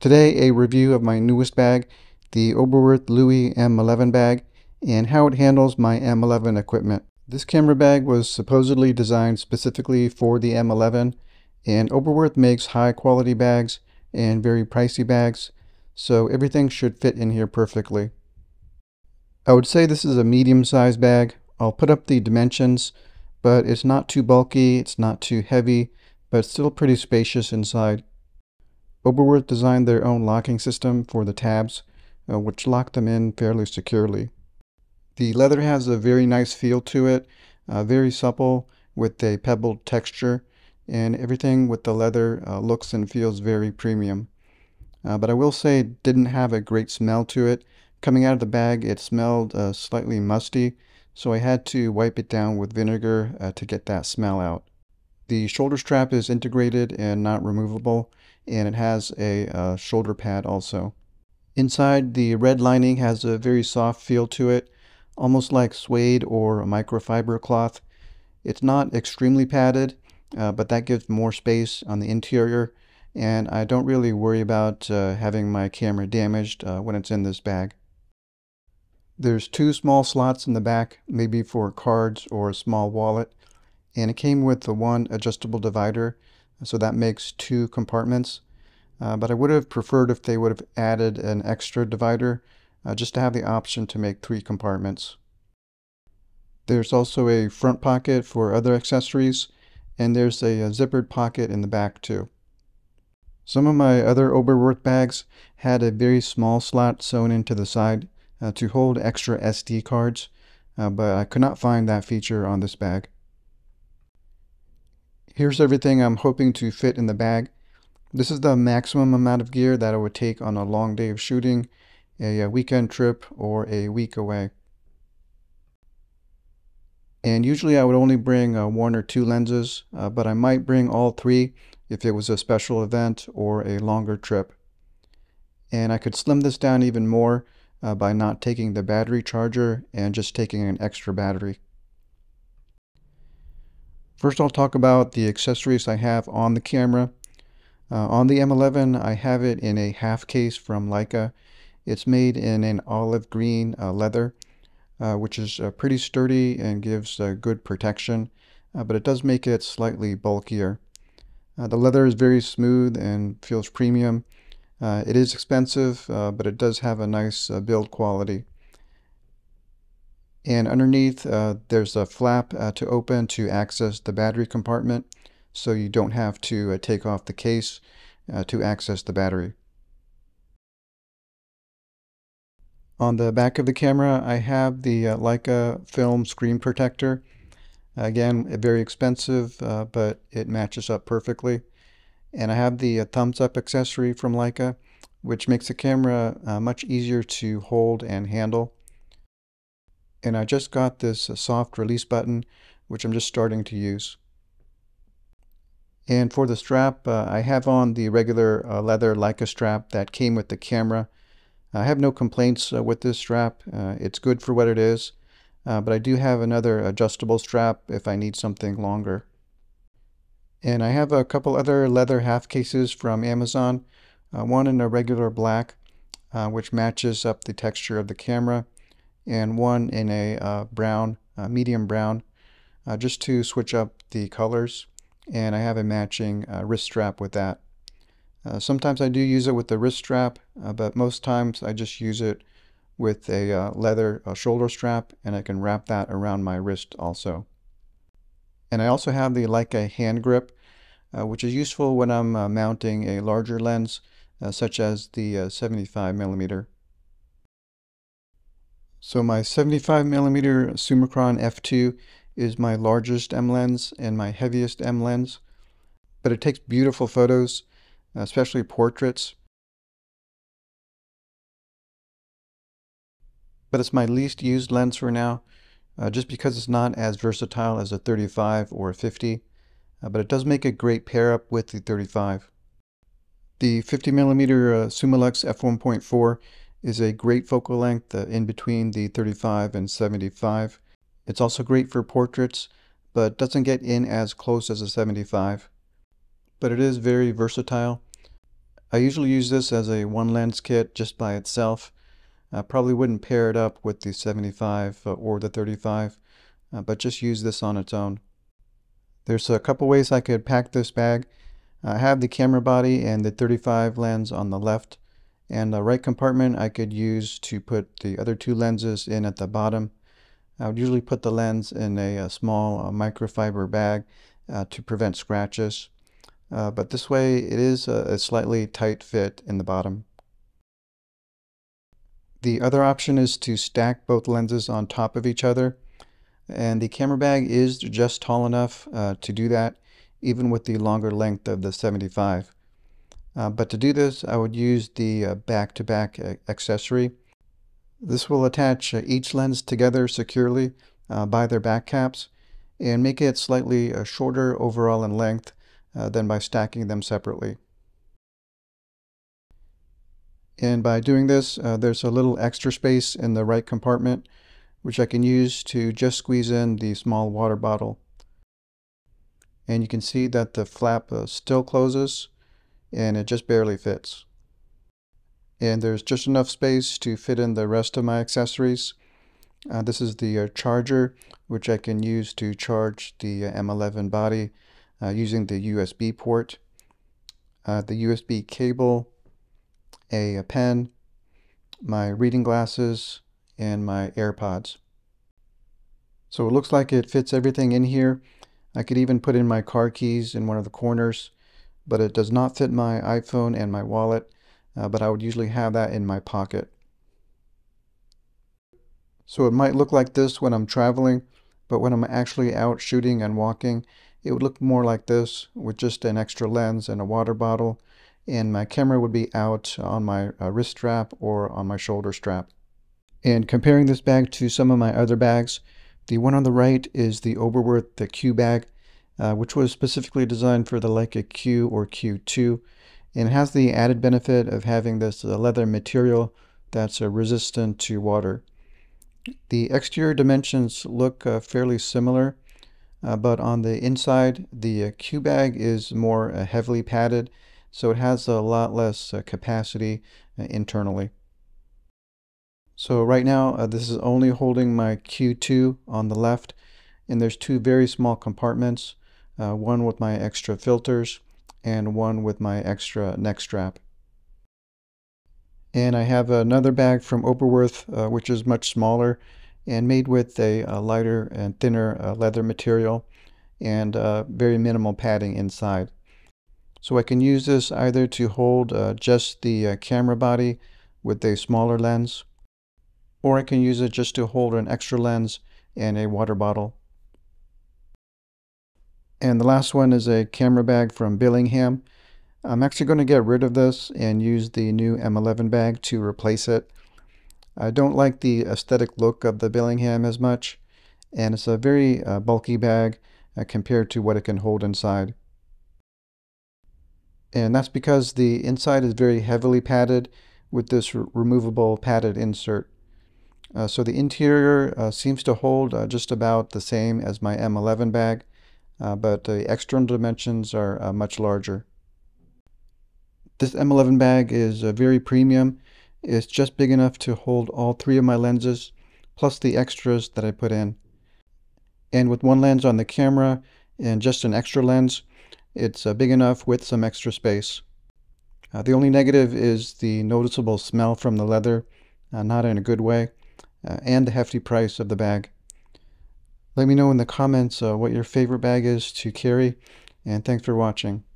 Today, a review of my newest bag, the Oberwerth Louis M11 bag, and how it handles my M11 equipment. This camera bag was supposedly designed specifically for the M11, and Oberwerth makes high quality bags and very pricey bags, so everything should fit in here perfectly. I would say this is a medium-sized bag. I'll put up the dimensions, but it's not too bulky, it's not too heavy, but it's still pretty spacious inside. Oberwerth designed their own locking system for the tabs, which lock them in fairly securely. The leather has a very nice feel to it, very supple with a pebbled texture, and everything with the leather looks and feels very premium. But I will say it didn't have a great smell to it. Coming out of the bag, it smelled slightly musty, so I had to wipe it down with vinegar to get that smell out. The shoulder strap is integrated and not removable, and it has a shoulder pad also. Inside, the red lining has a very soft feel to it, almost like suede or a microfiber cloth. It's not extremely padded, but that gives more space on the interior, and I don't really worry about having my camera damaged when it's in this bag. There's two small slots in the back, maybe for cards or a small wallet, and it came with the one adjustable divider, so that makes two compartments. But I would have preferred if they would have added an extra divider just to have the option to make three compartments. There's also a front pocket for other accessories, and there's a zippered pocket in the back too. Some of my other Oberwerth bags had a very small slot sewn into the side to hold extra SD cards, but I could not find that feature on this bag. Here's everything I'm hoping to fit in the bag. This is the maximum amount of gear that I would take on a long day of shooting, a weekend trip, or a week away. And usually I would only bring one or two lenses, but I might bring all three if it was a special event or a longer trip. And I could slim this down even more by not taking the battery charger and just taking an extra battery. First, I'll talk about the accessories I have on the camera. On the M11, I have it in a half case from Leica. It's made in an olive green leather, which is pretty sturdy and gives good protection, but it does make it slightly bulkier. The leather is very smooth and feels premium. It is expensive, but it does have a nice build quality. And underneath, there's a flap to open to access the battery compartment, so you don't have to take off the case to access the battery. On the back of the camera, I have the Leica film screen protector. Again, very expensive, but it matches up perfectly. And I have the thumbs up accessory from Leica, which makes the camera much easier to hold and handle. And I just got this soft release button, which I'm just starting to use. And for the strap, I have on the regular leather Leica strap that came with the camera. I have no complaints with this strap. It's good for what it is, but I do have another adjustable strap if I need something longer. And I have a couple other leather half cases from Amazon, one in a regular black, which matches up the texture of the camera, and one in a brown, medium brown, just to switch up the colors. And I have a matching wrist strap with that. Sometimes I do use it with the wrist strap, but most times I just use it with a leather shoulder strap, and I can wrap that around my wrist also. And I also have the Leica hand grip, which is useful when I'm mounting a larger lens, such as the 75mm. So my 75mm Summicron f2 is my largest M lens and my heaviest M lens, but it takes beautiful photos, especially portraits. But it's my least used lens for now, just because it's not as versatile as a 35 or a 50, but it does make a great pair up with the 35. The 50mm Summilux f1.4 is a great focal length in between the 35 and 75. It's also great for portraits, but doesn't get in as close as a 75. But it is very versatile. I usually use this as a one lens kit just by itself. I probably wouldn't pair it up with the 75 or the 35, but just use this on its own. There's a couple ways I could pack this bag. I have the camera body and the 35 lens on the left, and the right compartment I could use to put the other two lenses in at the bottom. I would usually put the lens in a small microfiber bag to prevent scratches, but this way it is a slightly tight fit in the bottom. The other option is to stack both lenses on top of each other, and the camera bag is just tall enough to do that, even with the longer length of the 75. But to do this, I would use the back-to-back accessory. This will attach each lens together securely by their back caps and make it slightly shorter overall in length than by stacking them separately. And by doing this, there's a little extra space in the right compartment, which I can use to just squeeze in the small water bottle. And you can see that the flap still closes, and it just barely fits. And there's just enough space to fit in the rest of my accessories. This is the charger, which I can use to charge the M11 body using the USB port, the USB cable, a pen, my reading glasses, and my AirPods. So it looks like it fits everything in here. I could even put in my car keys in one of the corners, but it does not fit my iPhone and my wallet, but I would usually have that in my pocket. So it might look like this when I'm traveling, but when I'm actually out shooting and walking, it would look more like this with just an extra lens and a water bottle, and my camera would be out on my wrist strap or on my shoulder strap. And comparing this bag to some of my other bags, the one on the right is the Oberwerth, the Q bag, which was specifically designed for the Leica Q or Q2, and has the added benefit of having this leather material that's resistant to water. The exterior dimensions look fairly similar, but on the inside, the Q bag is more heavily padded, so it has a lot less capacity internally. So right now, this is only holding my Q2 on the left, and there's two very small compartments, one with my extra filters and one with my extra neck strap. And I have another bag from Oberwerth, which is much smaller and made with a lighter and thinner leather material and very minimal padding inside. So I can use this either to hold just the camera body with a smaller lens, or I can use it just to hold an extra lens and a water bottle. And the last one is a camera bag from Billingham. I'm actually going to get rid of this and use the new M11 bag to replace it. I don't like the aesthetic look of the Billingham as much, and it's a very bulky bag compared to what it can hold inside. And that's because the inside is very heavily padded with this removable padded insert. So the interior seems to hold just about the same as my M11 bag, but the external dimensions are much larger. This M11 bag is very premium. It's just big enough to hold all three of my lenses, plus the extras that I put in. And with one lens on the camera and just an extra lens, it's big enough with some extra space. The only negative is the noticeable smell from the leather, not in a good way, and the hefty price of the bag. Let me know in the comments what your favorite bag is to carry, and thanks for watching.